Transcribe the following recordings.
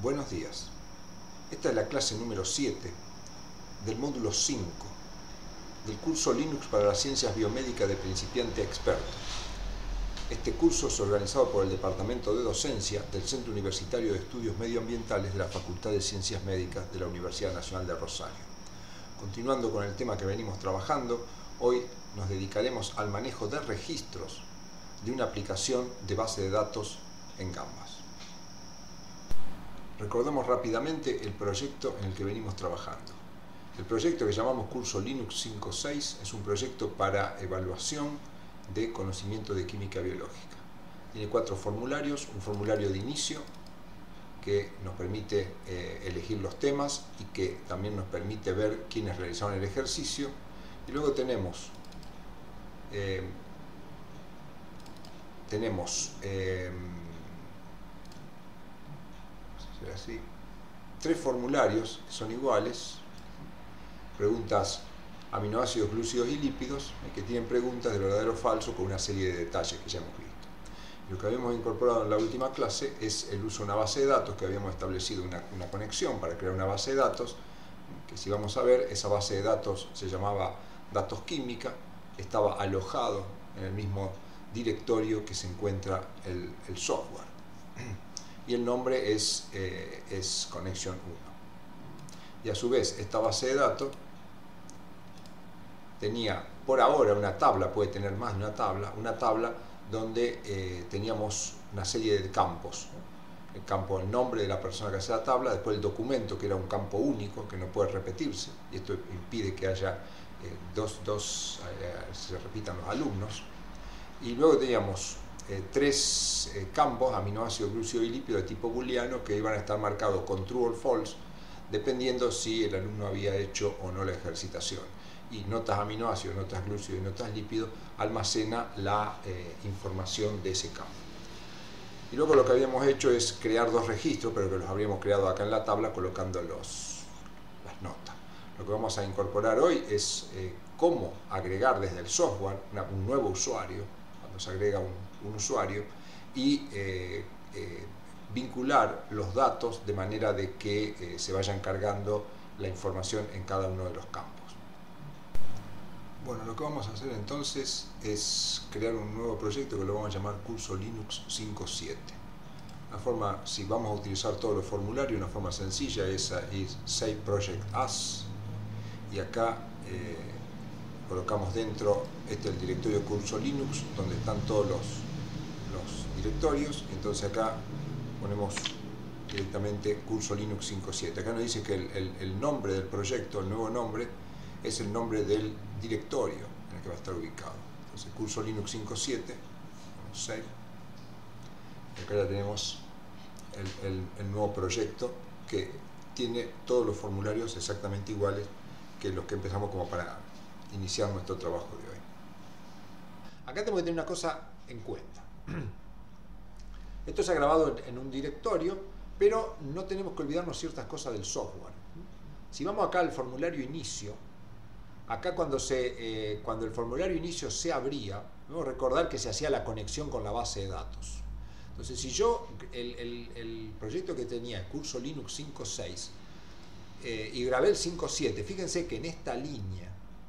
Buenos días. Esta es la clase número 7 del módulo 5 del curso Linux para las ciencias biomédicas de principiante a experto. Este curso es organizado por el Departamento de Docencia del Centro Universitario de Estudios Medioambientales de la Facultad de Ciencias Médicas de la Universidad Nacional de Rosario. Continuando con el tema que venimos trabajando, hoy nos dedicaremos al manejo de registros de una aplicación de base de datos en Gambas. Recordemos rápidamente el proyecto en el que venimos trabajando. El proyecto que llamamos Curso Linux 5.6 es un proyecto para evaluación de conocimiento de química biológica. Tiene 4 formularios, un formulario de inicio que nos permite elegir los temas y que también nos permite ver quiénes realizaron el ejercicio. Y luego tenemos así, 3 formularios que son iguales, preguntas aminoácidos, glúcidos y lípidos, que tienen preguntas de verdadero o falso con una serie de detalles que ya hemos visto. Lo que habíamos incorporado en la última clase es el uso de una base de datos, que habíamos establecido una conexión para crear una base de datos, que si vamos a ver, esa base de datos se llamaba datos química, estaba alojado en el mismo directorio que se encuentra el software. Y el nombre es Connection 1. Y a su vez, esta base de datos tenía por ahora una tabla, puede tener más de una tabla donde teníamos una serie de campos. El campo, el nombre de la persona que hace la tabla, después el documento, que era un campo único, que no puede repetirse, y esto impide que haya se repitan los alumnos. Y luego teníamos 3 campos, aminoácido, glúcido y lípido, de tipo booleano, que iban a estar marcados con true o false, dependiendo si el alumno había hecho o no la ejercitación. Y notas aminoácidos, notas glúcidos y notas lípidos almacena la información de ese campo. Y luego lo que habíamos hecho es crear 2 registros, pero que los habríamos creado acá en la tabla colocando las notas. Lo que vamos a incorporar hoy es cómo agregar desde el software un nuevo usuario, cuando se agrega un usuario, y vincular los datos de manera de que se vayan cargando la información en cada uno de los campos. Bueno, lo que vamos a hacer entonces es crear un nuevo proyecto que lo vamos a llamar Curso Linux 5.7. La forma, si vamos a utilizar todos los formularios, una forma sencilla es Save Project As, y acá colocamos dentro el directorio Curso Linux, donde están todos los directorios. Entonces acá ponemos directamente Curso Linux 5.7. Acá nos dice que el nombre del proyecto, el nuevo nombre, es el nombre del directorio en el que va a estar ubicado. Entonces Curso Linux 5.7, Save, y acá ya tenemos el nuevo proyecto, que tiene todos los formularios exactamente iguales que los que empezamos como para iniciar nuestro trabajo de hoy. Acá tenemos que tener una cosa en cuenta. Esto se ha grabado en un directorio, pero no tenemos que olvidarnos ciertas cosas del software. Si vamos acá al formulario inicio, acá cuando el formulario inicio se abría, debemos recordar que se hacía la conexión con la base de datos. Entonces, si yo, el proyecto que tenía, Curso Linux 5.6, y grabé el 5.7, fíjense que en esta línea,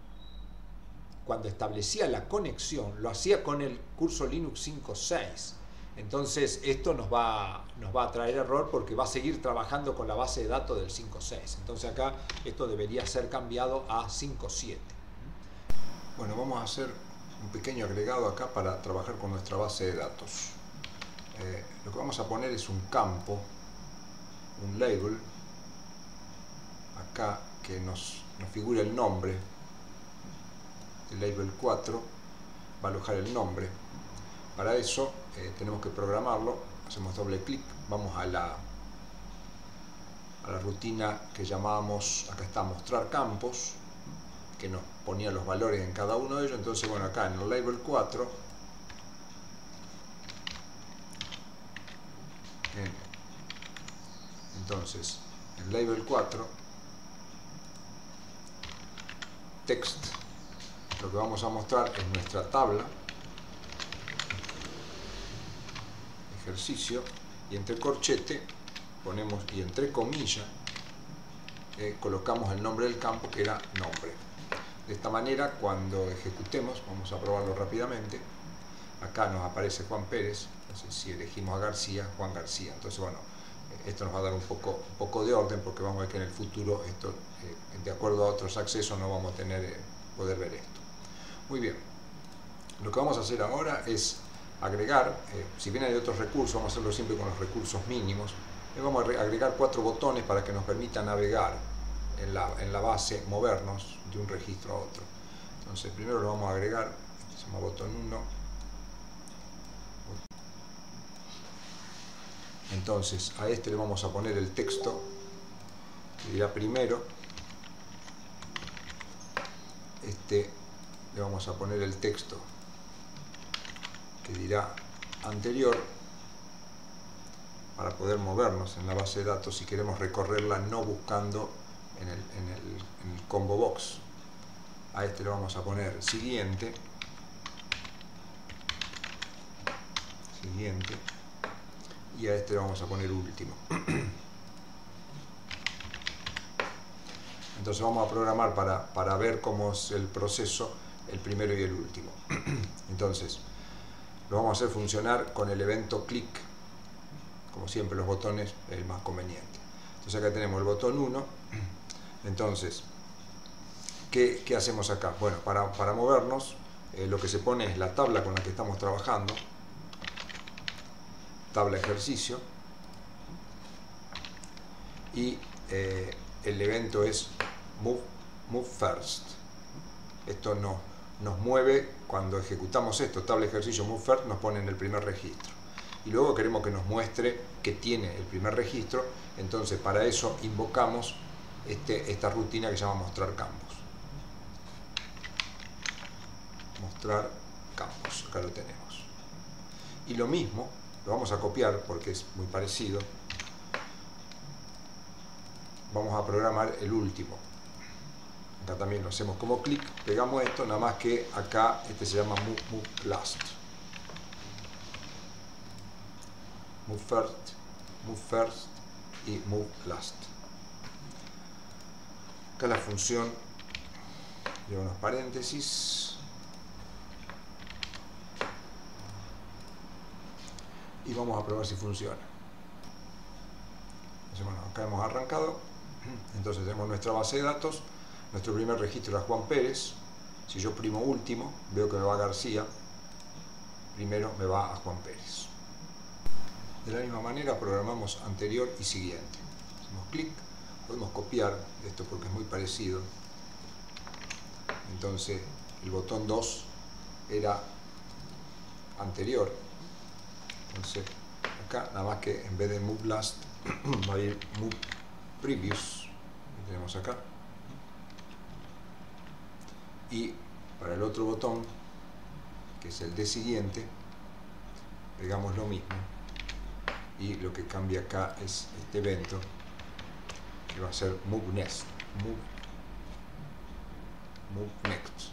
cuando establecía la conexión, lo hacía con el Curso Linux 5.6. Entonces esto nos va a traer error, porque va a seguir trabajando con la base de datos del 5.6. Entonces acá esto debería ser cambiado a 5.7. Bueno, vamos a hacer un pequeño agregado acá para trabajar con nuestra base de datos. Lo que vamos a poner es un campo, un label, acá que nos figura el nombre. El label 4 va a alojar el nombre. Para eso tenemos que programarlo. Hacemos doble clic, vamos a la rutina que llamábamos, acá está, mostrar campos, que nos ponía los valores en cada uno de ellos. Entonces, bueno, acá en el label 4, entonces en label 4, text, lo que vamos a mostrar es nuestra tabla, ejercicio, y entre corchete ponemos, y entre comillas colocamos el nombre del campo, que era nombre. De esta manera, cuando ejecutemos, vamos a probarlo rápidamente, acá nos aparece Juan Pérez. Entonces, si elegimos a García, Juan García. Entonces, bueno, esto nos va a dar un poco de orden, porque vamos a ver que en el futuro, esto, de acuerdo a otros accesos, no vamos a poder ver esto. Muy bien, lo que vamos a hacer ahora es agregar, si bien hay otros recursos, vamos a hacerlo siempre con los recursos mínimos. Vamos a agregar 4 botones para que nos permita navegar en la base, movernos de un registro a otro. Entonces, primero lo vamos a agregar, este se llama botón 1. Entonces, a este le vamos a poner el texto que dirá primero. Este le vamos a poner el texto que dirá anterior, para poder movernos en la base de datos si queremos recorrerla no buscando en el combo box. A este le vamos a poner siguiente, y a este le vamos a poner último. Entonces vamos a programar para ver cómo es el proceso, el primero y el último. Entonces lo vamos a hacer funcionar con el evento click. Como siempre, los botones es el más conveniente. Entonces acá tenemos el botón 1. Entonces, ¿qué hacemos acá? Bueno, para movernos, lo que se pone es la tabla con la que estamos trabajando, tabla ejercicio, y el evento es move first. Esto nos mueve cuando ejecutamos esto, tabla ejercicio move first, nos pone en el primer registro. Y luego queremos que nos muestre que tiene el primer registro. Entonces, para eso invocamos esta rutina que se llama mostrar campos. Mostrar campos, acá lo tenemos. Y lo mismo, lo vamos a copiar porque es muy parecido. Vamos a programar el último. Acá también lo hacemos como clic, pegamos esto, nada más que acá este se llama move last. Move first y move last. Acá la función lleva unos paréntesis y vamos a probar si funciona. Entonces, bueno, acá hemos arrancado. Entonces tenemos nuestra base de datos. Nuestro primer registro era Juan Pérez. Si yo primo último, veo que me va a García. Primero me va a Juan Pérez. De la misma manera programamos anterior y siguiente. Hacemos clic, podemos copiar esto porque es muy parecido. Entonces el botón 2 era anterior. Entonces acá nada más que en vez de move last va a ir move previous. Lo tenemos acá. Y para el otro botón, que es el de siguiente, pegamos lo mismo. Y lo que cambia acá es este evento, que va a ser move next. Move next.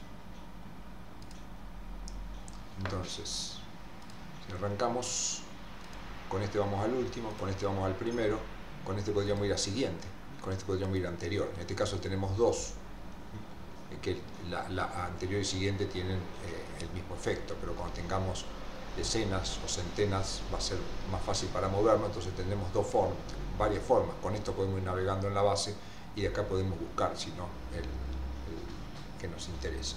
Entonces, si arrancamos, con este vamos al último, con este vamos al primero, con este podríamos ir a siguiente, con este podríamos ir a anterior. En este caso tenemos dos, que la anterior y siguiente tienen el mismo efecto, pero cuando tengamos decenas o centenas va a ser más fácil para movernos. Entonces tendremos varias formas. Con esto podemos ir navegando en la base y de acá podemos buscar, si no, el que nos interesa.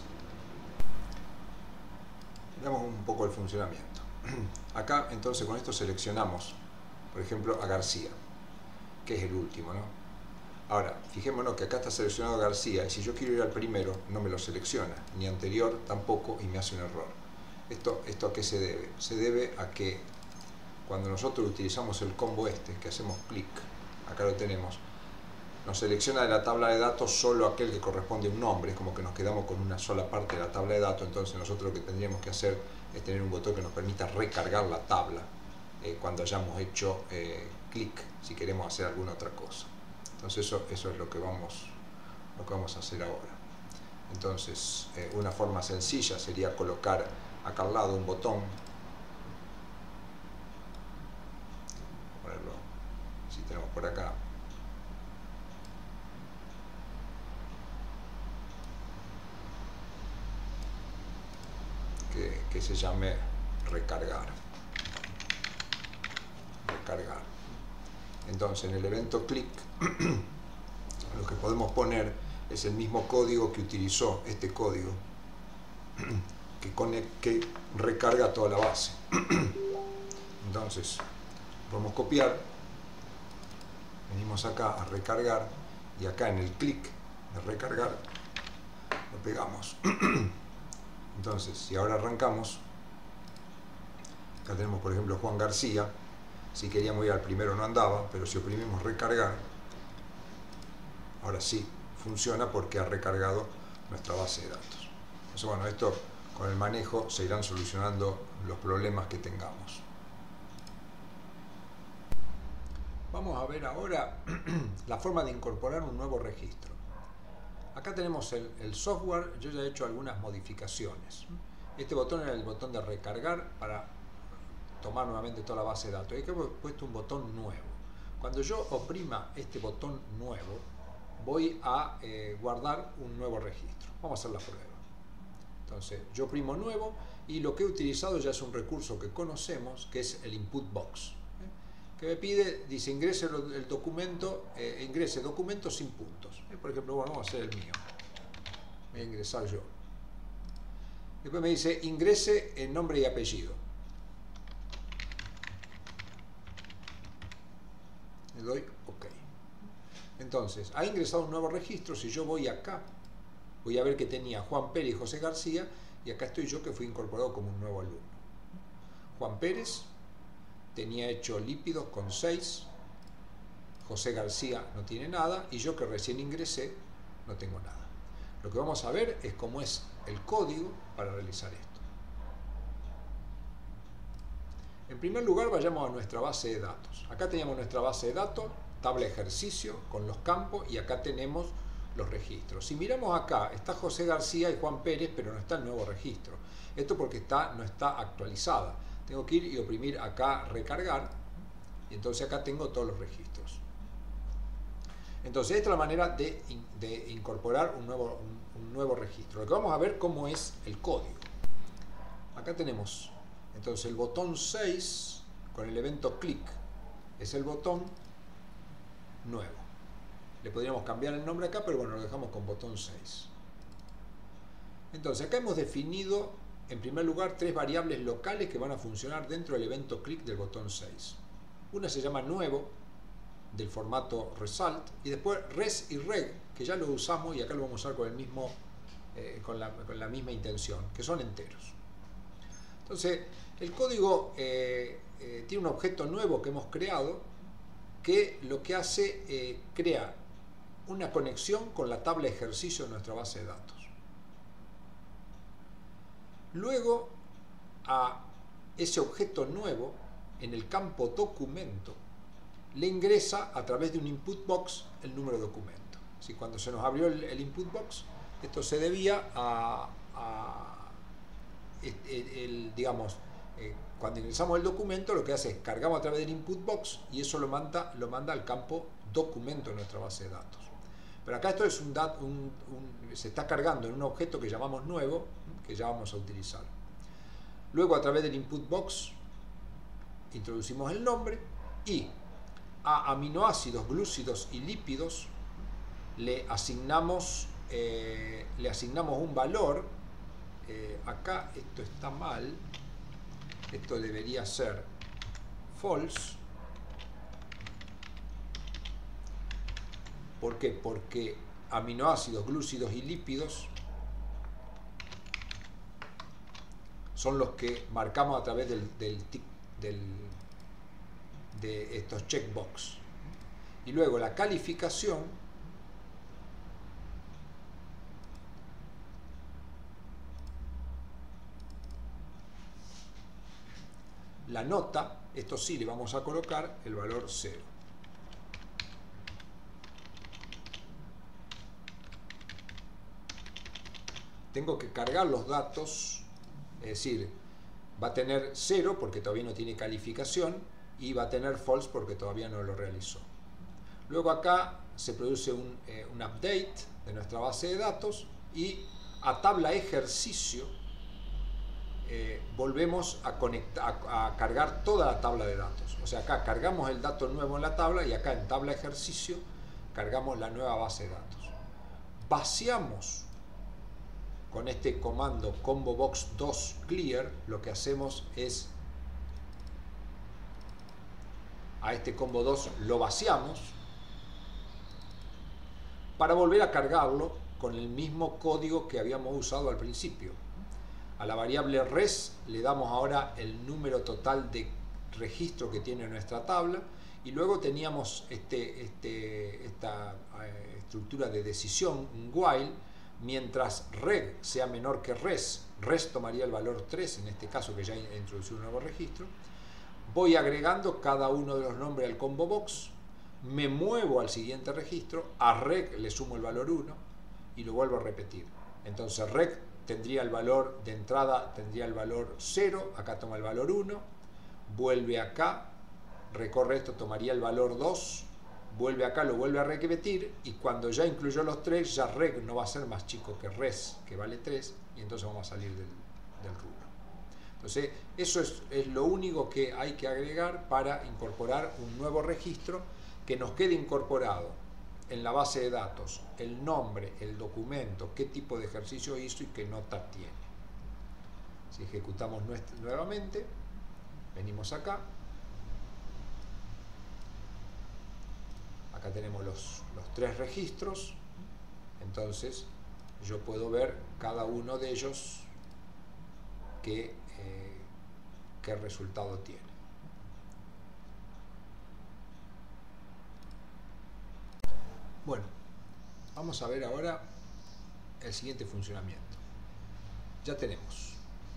Veamos un poco el funcionamiento. Acá entonces con esto seleccionamos, por ejemplo, a García, que es el último, ¿no? Ahora, fijémonos que acá está seleccionado García, y si yo quiero ir al primero, no me lo selecciona, ni anterior tampoco, y me hace un error. ¿Esto a qué se debe? Se debe a que cuando nosotros utilizamos el combo que hacemos clic, acá lo tenemos, nos selecciona de la tabla de datos solo aquel que corresponde a un nombre, es como que nos quedamos con una sola parte de la tabla de datos. Entonces nosotros lo que tendríamos que hacer es tener un botón que nos permita recargar la tabla cuando hayamos hecho clic, si queremos hacer alguna otra cosa. Entonces eso es lo que vamos a hacer ahora. Entonces una forma sencilla sería colocar acá al lado un botón, ponerlo, si tenemos por acá. Que se llame recargar. Entonces en el evento click lo que podemos poner es el mismo código que utilizó este código que recarga toda la base. Entonces podemos copiar, venimos acá a recargar y acá en el clic de recargar lo pegamos. Entonces si ahora arrancamos, acá tenemos por ejemplo Juan García. Si queríamos ir al primero no andaba, pero si oprimimos recargar, ahora sí funciona porque ha recargado nuestra base de datos. Entonces, bueno, esto con el manejo se irán solucionando los problemas que tengamos. Vamos a ver ahora la forma de incorporar un nuevo registro. Acá tenemos el software, yo ya he hecho algunas modificaciones. Este botón era el botón de recargar para tomar nuevamente toda la base de datos. Y aquí he puesto un botón nuevo. Cuando yo oprima este botón nuevo, voy a guardar un nuevo registro. Vamos a hacer la prueba. Entonces, yo oprimo nuevo y lo que he utilizado ya es un recurso que conocemos, que es el input box. Que me pide, dice, ingrese el documento, ingrese documentos sin puntos. Por ejemplo, bueno, vamos a hacer el mío. Voy a ingresar yo. Después me dice, ingrese el nombre y apellido. Le doy OK. Entonces, ha ingresado un nuevo registro. Si yo voy acá, voy a ver que tenía Juan Pérez y José García, y acá estoy yo que fui incorporado como un nuevo alumno. Juan Pérez tenía hecho lípidos con 6, José García no tiene nada, y yo que recién ingresé no tengo nada. Lo que vamos a ver es cómo es el código para realizar esto. En primer lugar, vayamos a nuestra base de datos. Acá teníamos nuestra base de datos, tabla de ejercicio con los campos, y acá tenemos los registros. Si miramos acá, está José García y Juan Pérez, pero no está el nuevo registro. Esto porque no está actualizada. Tengo que ir y oprimir acá recargar, y entonces acá tengo todos los registros. Entonces esta es la manera de incorporar un nuevo registro. Lo que vamos a ver cómo es el código. Acá tenemos entonces el botón 6 con el evento click, es el botón nuevo. Le podríamos cambiar el nombre acá, pero bueno, lo dejamos con botón 6. Entonces acá hemos definido en primer lugar 3 variables locales que van a funcionar dentro del evento click del botón 6. Una se llama nuevo, del formato result, y después res y reg, que ya lo usamos y acá lo vamos a usar con, con la misma intención, que son enteros. Entonces, el código tiene un objeto nuevo que hemos creado, que lo que hace, crea una conexión con la tabla de ejercicio de nuestra base de datos. Luego, a ese objeto nuevo, en el campo documento, le ingresa a través de un input box el número de documento. Si cuando se nos abrió el input box, esto se debía digamos, cuando ingresamos el documento, lo que hace es cargamos a través del input box y eso lo manda al campo documento de nuestra base de datos. Pero acá esto es se está cargando en un objeto que llamamos nuevo, que ya vamos a utilizar. Luego, a través del input box, introducimos el nombre y a aminoácidos, glúcidos y lípidos le asignamos un valor. Acá esto está mal, esto debería ser false. ¿Por qué? Porque aminoácidos, glúcidos y lípidos son los que marcamos a través de estos checkbox. Y luego la calificación la nota, esto sí le vamos a colocar el valor 0. Tengo que cargar los datos, es decir, va a tener 0 porque todavía no tiene calificación y va a tener false porque todavía no lo realizó. Luego acá se produce un update de nuestra base de datos y a tabla ejercicio volvemos a cargar toda la tabla de datos. O sea, acá cargamos el dato nuevo en la tabla y acá en tabla ejercicio cargamos la nueva base de datos. Vaciamos con este comando combobox2 clear, lo que hacemos es a este combo 2 lo vaciamos para volver a cargarlo con el mismo código que habíamos usado al principio. A la variable res le damos ahora el número total de registro que tiene nuestra tabla y luego teníamos esta estructura de decisión, un while, mientras reg sea menor que res tomaría el valor 3, en este caso que ya he introducido un nuevo registro. Voy agregando cada uno de los nombres al combo box, me muevo al siguiente registro, a reg le sumo el valor 1 y lo vuelvo a repetir. Entonces reg tendría el valor de entrada, tendría el valor 0, acá toma el valor 1, vuelve acá, recorre esto, tomaría el valor 2, vuelve acá, lo vuelve a repetir y cuando ya incluyó los 3, ya reg no va a ser más chico que res, que vale 3, y entonces vamos a salir del rubro. Entonces, eso es lo único que hay que agregar para incorporar un nuevo registro que nos quede incorporado en la base de datos, el nombre, el documento, qué tipo de ejercicio hizo y qué nota tiene. Si ejecutamos nuevamente, venimos acá. Acá tenemos los 3 registros, entonces yo puedo ver cada uno de ellos qué resultado tiene. Bueno, vamos a ver ahora el siguiente funcionamiento. Ya tenemos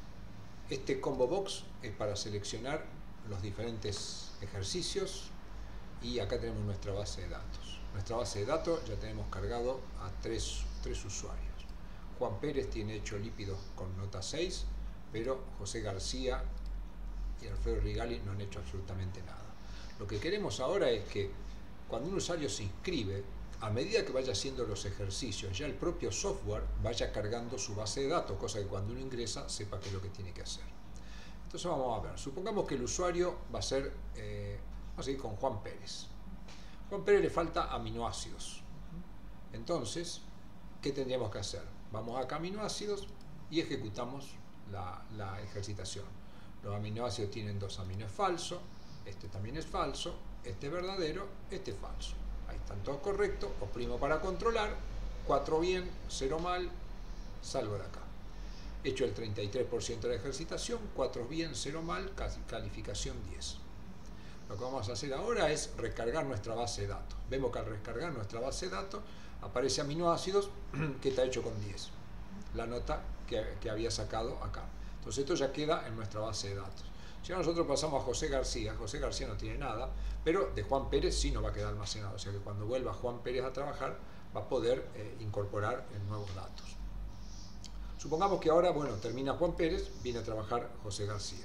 este combo box, es para seleccionar los diferentes ejercicios y acá tenemos nuestra base de datos. Nuestra base de datos ya tenemos cargado a tres usuarios. Juan Pérez tiene hecho lípidos con nota 6, pero José García y Alfredo Rigali no han hecho absolutamente nada. Lo que queremos ahora es que cuando un usuario se inscribe, a medida que vaya haciendo los ejercicios, ya el propio software vaya cargando su base de datos, cosa que cuando uno ingresa sepa qué es lo que tiene que hacer. Entonces vamos a ver, supongamos que el usuario va a ser, vamos a ir con Juan Pérez. Juan Pérez le falta aminoácidos. Entonces, ¿qué tendríamos que hacer? Vamos acá a aminoácidos y ejecutamos la ejercitación. Los aminoácidos tienen 2 aminos falsos, este también es falso, este es verdadero, este es falso. Ahí están todos correctos, oprimo para controlar, 4 bien, 0 mal, salgo de acá. Hecho el 33% de la ejercitación, 4 bien, 0 mal, calificación 10. Lo que vamos a hacer ahora es recargar nuestra base de datos. Vemos que al recargar nuestra base de datos aparece aminoácidos que está hecho con 10. La nota que había sacado acá. Entonces esto ya queda en nuestra base de datos. Si ahora nosotros pasamos a José García no tiene nada, pero de Juan Pérez sí nos va a quedar almacenado. O sea que cuando vuelva Juan Pérez a trabajar va a poder incorporar nuevos datos. Supongamos que ahora, bueno, termina Juan Pérez, viene a trabajar José García.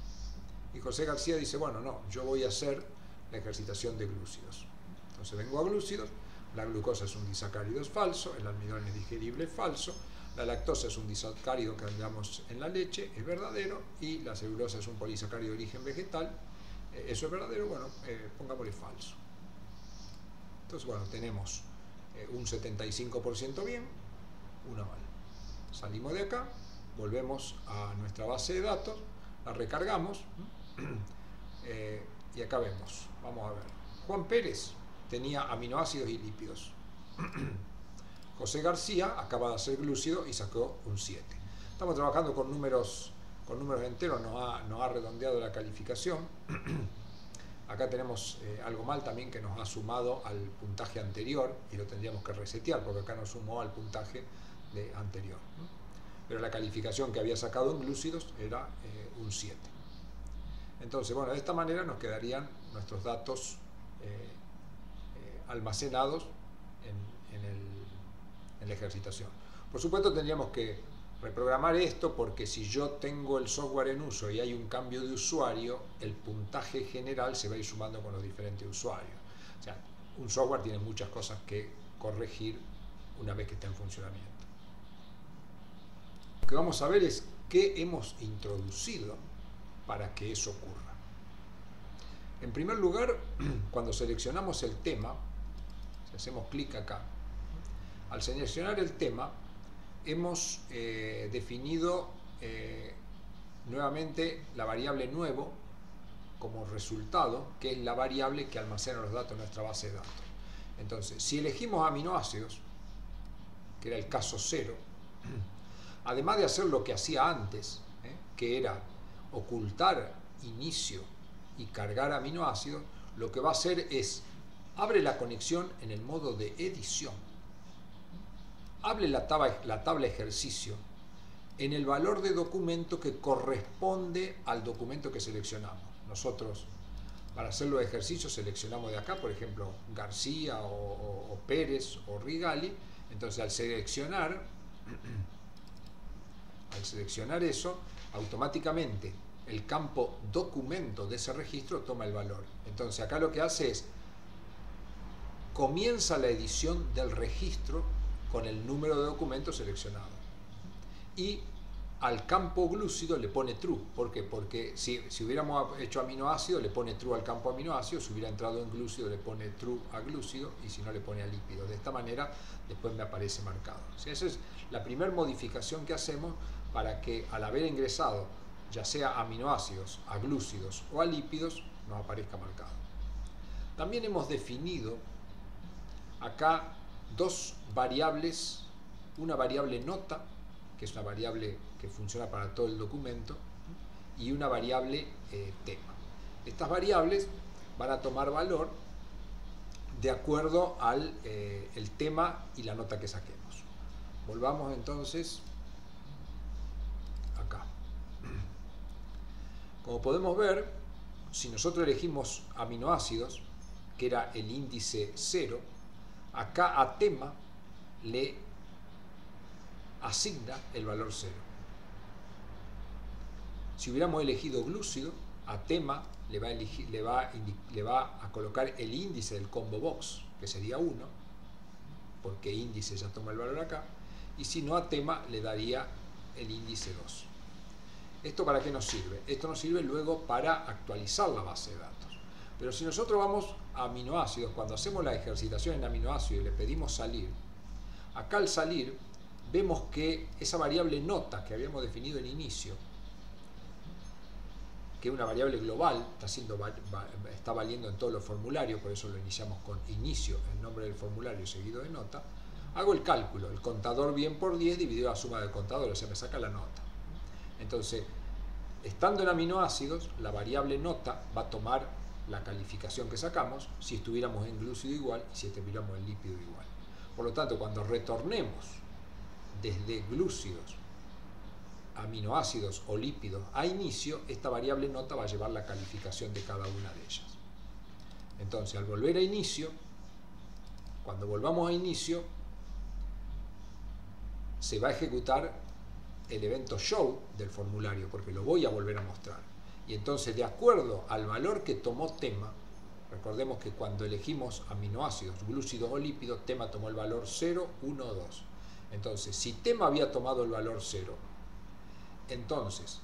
Y José García dice, bueno, no, yo voy a hacer la ejercitación de glúcidos. Entonces vengo a glúcidos, la glucosa es un disacárido, es falso, el almidón es digerible, es falso, la lactosa es un disacárido que hallamos en la leche, es verdadero, y la celulosa es un polisacárido de origen vegetal, eso es verdadero, bueno, pongámosle falso. Entonces, bueno, tenemos un 75% bien, 1 mal. Salimos de acá, volvemos a nuestra base de datos, la recargamos, y acá vemos, vamos a ver, Juan Pérez tenía aminoácidos y lípidos. José García acaba de hacer glúcido y sacó un 7. Estamos trabajando con números enteros, nos ha redondeado la calificación. Acá tenemos algo mal también que nos ha sumado al puntaje anterior y lo tendríamos que resetear porque acá nos sumó al puntaje anterior. Pero la calificación que había sacado en glúcidos era un 7. Entonces, bueno, de esta manera nos quedarían nuestros datos almacenados en la ejercitación. Por supuesto tendríamos que reprogramar esto porque si yo tengo el software en uso y hay un cambio de usuario, el puntaje general se va a ir sumando con los diferentes usuarios. O sea, un software tiene muchas cosas que corregir una vez que está en funcionamiento. Lo que vamos a ver es qué hemos introducido para que eso ocurra. En primer lugar, cuando seleccionamos el tema, si hacemos clic acá, al seleccionar el tema, hemos definido nuevamente la variable nuevo como resultado, que es la variable que almacena los datos en nuestra base de datos. Entonces, si elegimos aminoácidos, que era el caso 0, además de hacer lo que hacía antes, que era ocultar inicio y cargar aminoácidos, lo que va a hacer es, abre la conexión en el modo de edición, abre la tabla ejercicio en el valor de documento que corresponde al documento que seleccionamos. Nosotros, para hacer los ejercicios, seleccionamos de acá, por ejemplo, García o Pérez o Rigali. Entonces, al seleccionar eso, automáticamente el campo documento de ese registro toma el valor. Entonces, acá lo que hace es, comienza la edición del registro con el número de documento seleccionado. Y al campo glúcido le pone true. ¿Por qué? Porque si hubiéramos hecho aminoácido, le pone true al campo aminoácido. Si hubiera entrado en glúcido, le pone true a glúcido. Y si no, le pone a lípido. De esta manera, después me aparece marcado. O sea, esa es la primera modificación que hacemos para que, al haber ingresado, ya sea aminoácidos, a glúcidos o a lípidos, nos aparezca marcado. También hemos definido acá dos variables. Una variable nota, que es una variable que funciona para todo el documento, y una variable tema. Estas variables van a tomar valor de acuerdo al el tema y la nota que saquemos. Volvamos entonces acá. Como podemos ver, si nosotros elegimos aminoácidos, que era el índice 0, acá a tema le asigna el valor 0. Si hubiéramos elegido glúcido, a tema le va a colocar el índice del combo box, que sería 1, porque índice ya toma el valor acá, y si no, a tema le daría el índice 2. ¿Esto para qué nos sirve? Esto nos sirve luego para actualizar la base de datos. Pero si nosotros vamos a aminoácidos, cuando hacemos la ejercitación en aminoácidos y le pedimos salir, acá al salir vemos que esa variable nota que habíamos definido en inicio, que es una variable global, está valiendo en todos los formularios, por eso lo iniciamos con inicio, el nombre del formulario seguido de nota. Hago el cálculo, el contador bien por 10 dividido la suma del contador, o sea, me saca la nota. Entonces, estando en aminoácidos, la variable nota va a tomar la calificación que sacamos si estuviéramos en glúcido igual y si estuviéramos en lípido igual. Por lo tanto, cuando retornemos desde glúcidos, aminoácidos o lípidos a inicio, esta variable nota va a llevar la calificación de cada una de ellas. Entonces, al volver a inicio, cuando volvamos a inicio, se va a ejecutar el evento show del formulario, porque lo voy a volver a mostrar. Y entonces, de acuerdo al valor que tomó tema, recordemos que cuando elegimos aminoácidos, glúcidos o lípidos, tema tomó el valor 0, 1 o 2. Entonces, si tema había tomado el valor 0, entonces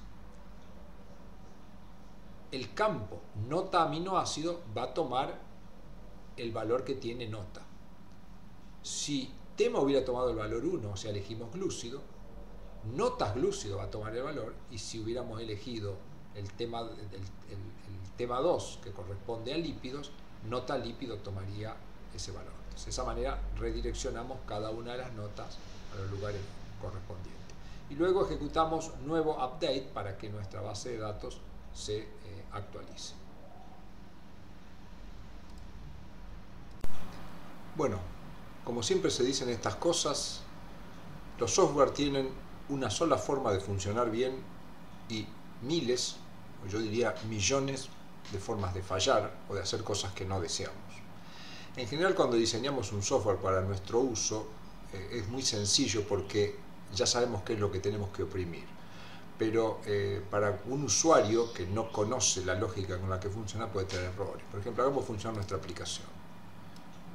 el campo nota aminoácido va a tomar el valor que tiene nota. Si tema hubiera tomado el valor 1, o sea, elegimos glúcido, notas glúcido va a tomar el valor, y si hubiéramos elegido el tema 2, que corresponde a lípidos, nota lípido tomaría ese valor. Entonces, de esa manera redireccionamos cada una de las notas a los lugares correspondientes. Y luego ejecutamos nuevo update para que nuestra base de datos se actualice. Bueno, como siempre se dicen estas cosas, los software tienen una sola forma de funcionar bien y miles, o yo diría millones, de formas de fallar o de hacer cosas que no deseamos. En general, cuando diseñamos un software para nuestro uso, es muy sencillo porque ya sabemos qué es lo que tenemos que oprimir. Pero para un usuario que no conoce la lógica con la que funciona, puede tener errores. Por ejemplo, hagamos funcionar nuestra aplicación.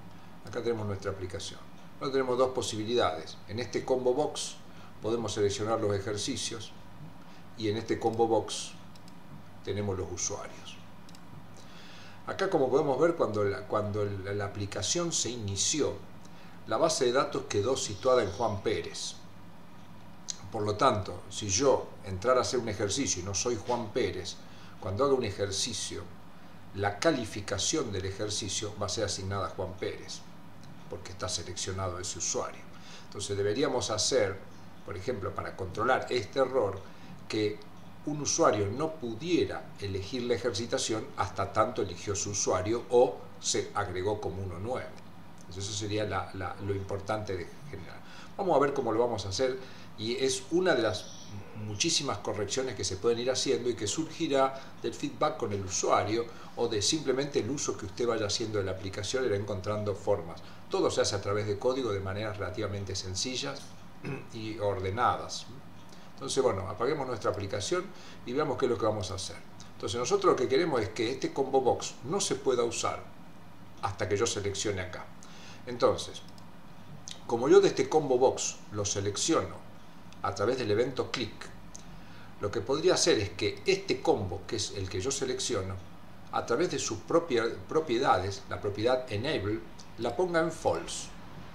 Acá tenemos nuestra aplicación. Ahora tenemos dos posibilidades. En este combo box podemos seleccionar los ejercicios y en este combo box tenemos los usuarios. Acá, como podemos ver, cuando la aplicación se inició, la base de datos quedó situada en Juan Pérez. Por lo tanto, si yo entrara a hacer un ejercicio y no soy Juan Pérez, cuando haga un ejercicio, la calificación del ejercicio va a ser asignada a Juan Pérez, porque está seleccionado ese usuario. Entonces deberíamos hacer, por ejemplo, para controlar este error, que un usuario no pudiera elegir la ejercitación hasta tanto eligió su usuario o se agregó como uno nuevo. Entonces eso sería lo importante de generar. Vamos a ver cómo lo vamos a hacer, y es una de las muchísimas correcciones que se pueden ir haciendo y que surgirá del feedback con el usuario o de simplemente el uso que usted vaya haciendo de la aplicación, irá encontrando formas. Todo se hace a través de código de maneras relativamente sencillas y ordenadas. Entonces, bueno, apaguemos nuestra aplicación y veamos qué es lo que vamos a hacer. Entonces, nosotros lo que queremos es que este combo box no se pueda usar hasta que yo seleccione acá. Entonces, como yo de este combo box lo selecciono a través del evento click, lo que podría hacer es que este combo, que es el que yo selecciono, a través de sus propiedades, la propiedad enable, la ponga en false.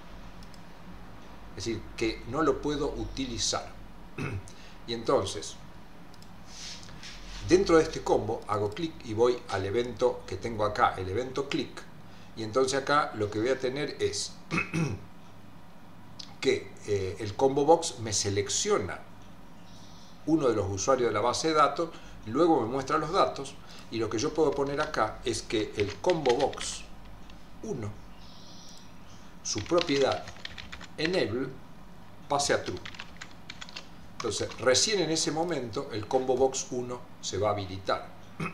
Es decir, que no lo puedo utilizar. Y entonces, dentro de este combo, hago clic y voy al evento que tengo acá, el evento click, y entonces acá lo que voy a tener es que el combo box me selecciona uno de los usuarios de la base de datos, luego me muestra los datos, y lo que yo puedo poner acá es que el combo box 1, su propiedad enable, pase a true. Entonces, recién en ese momento el combo box 1 se va a habilitar.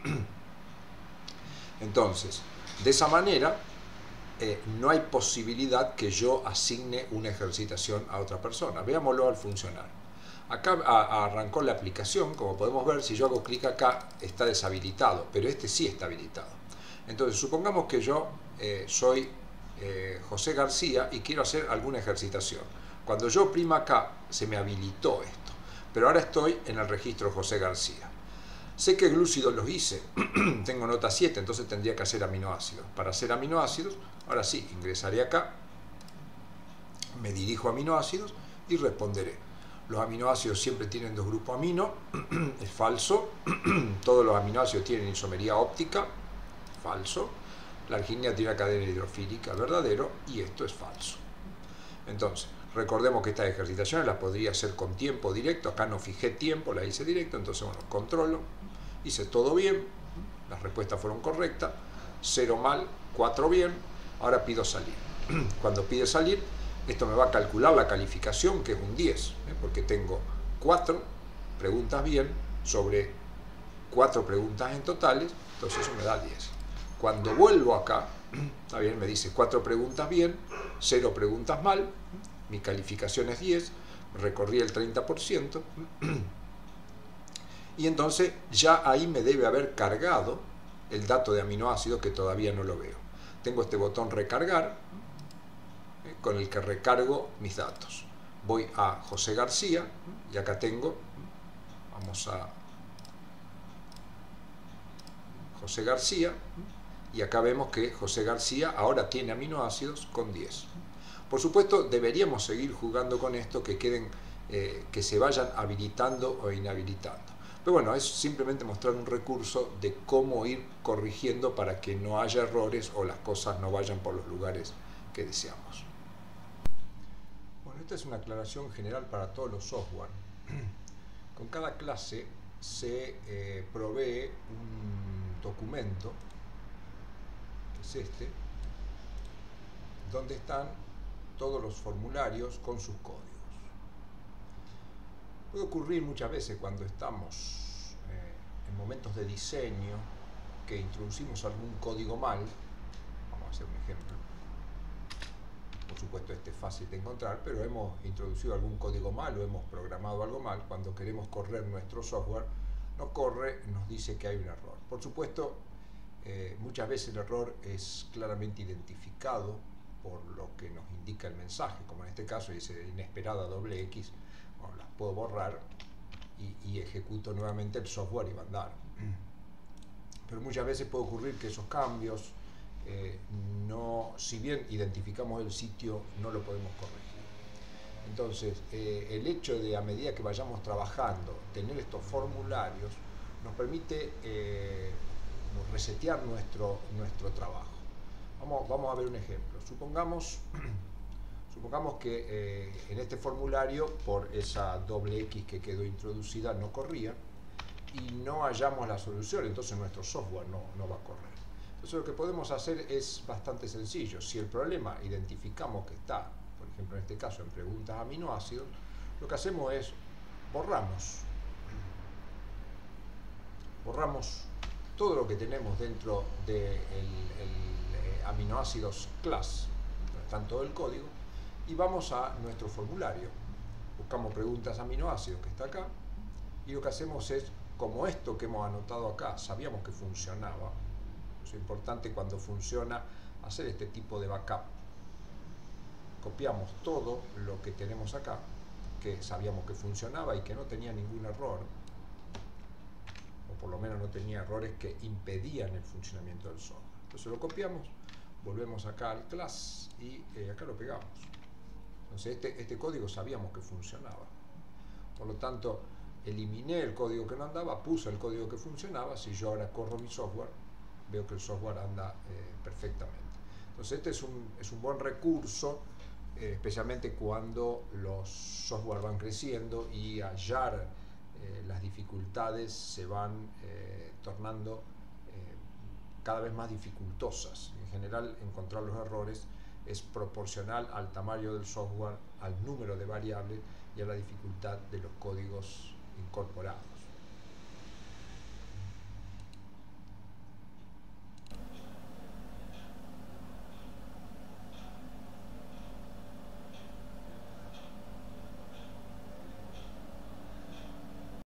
Entonces, de esa manera no hay posibilidad que yo asigne una ejercitación a otra persona. Veámoslo al funcionar. Acá arrancó la aplicación, como podemos ver, si yo hago clic acá está deshabilitado, pero este sí está habilitado. Entonces, supongamos que yo soy José García y quiero hacer alguna ejercitación. Cuando yo oprimo acá se me habilitó esto, pero ahora estoy en el registro José García. Sé que glúcidos los hice, tengo nota 7, entonces tendría que hacer aminoácidos. Para hacer aminoácidos, ahora sí, ingresaré acá, me dirijo a aminoácidos y responderé. Los aminoácidos siempre tienen dos grupos amino, es falso. Todos los aminoácidos tienen isomería óptica, falso. La arginina tiene una cadena hidrofílica, verdadero, y esto es falso. Entonces, recordemos que estas ejercitaciones las podría hacer con tiempo directo. Acá no fijé tiempo, la hice directo, entonces bueno, controlo, hice todo bien, las respuestas fueron correctas, 0 mal, 4 bien, ahora pido salir. Cuando pide salir, esto me va a calcular la calificación, que es un 10, porque tengo 4 preguntas bien sobre 4 preguntas en totales, entonces eso me da 10. Cuando vuelvo acá, está bien, me dice 4 preguntas bien, 0 preguntas mal, mi calificación es 10, recorrí el 30%, y entonces ya ahí me debe haber cargado el dato de aminoácidos que todavía no lo veo. Tengo este botón recargar, con el que recargo mis datos. Voy a José García, y acá tengo, vamos a José García, y acá vemos que José García ahora tiene aminoácidos con 10. Por supuesto, deberíamos seguir jugando con esto, que queden, que se vayan habilitando o inhabilitando. Pero bueno, es simplemente mostrar un recurso de cómo ir corrigiendo para que no haya errores o las cosas no vayan por los lugares que deseamos. Bueno, esta es una aclaración general para todos los software. Con cada clase se provee un documento, que es este, donde están todos los formularios con sus códigos. Puede ocurrir muchas veces cuando estamos en momentos de diseño que introducimos algún código mal. Vamos a hacer un ejemplo. Por supuesto, este es fácil de encontrar, pero hemos introducido algún código mal o hemos programado algo mal. Cuando queremos correr nuestro software, no corre, nos dice que hay un error. Por supuesto, muchas veces el error es claramente identificado por lo que nos indica el mensaje, como en este caso dice inesperada doble X, bueno, las puedo borrar y ejecuto nuevamente el software y va a andar. Pero muchas veces puede ocurrir que esos cambios, si bien identificamos el sitio, no lo podemos corregir. Entonces, el hecho de, a medida que vayamos trabajando, tener estos formularios, nos permite resetear nuestro trabajo. Vamos a ver un ejemplo. Supongamos que en este formulario, por esa doble X que quedó introducida, no corría y no hallamos la solución, entonces nuestro software no va a correr. Entonces lo que podemos hacer es bastante sencillo. Si el problema identificamos que está, por ejemplo en este caso en preguntas aminoácidos, lo que hacemos es borramos todo lo que tenemos dentro del aminoácidos class, están todo el código, y vamos a nuestro formulario, buscamos preguntas aminoácidos que está acá, y lo que hacemos es, como esto que hemos anotado acá sabíamos que funcionaba, es importante cuando funciona hacer este tipo de backup. Copiamos todo lo que tenemos acá, que sabíamos que funcionaba y que no tenía ningún error, o por lo menos no tenía errores que impedían el funcionamiento del software. Entonces lo copiamos, volvemos acá al class y acá lo pegamos. Entonces este código sabíamos que funcionaba. Por lo tanto, eliminé el código que no andaba, puse el código que funcionaba. Si yo ahora corro mi software, veo que el software anda perfectamente. Entonces este es un buen recurso, especialmente cuando los software van creciendo y hallar las dificultades se van tornando cada vez más dificultosas. En general, encontrar los errores es proporcional al tamaño del software, al número de variables y a la dificultad de los códigos incorporados.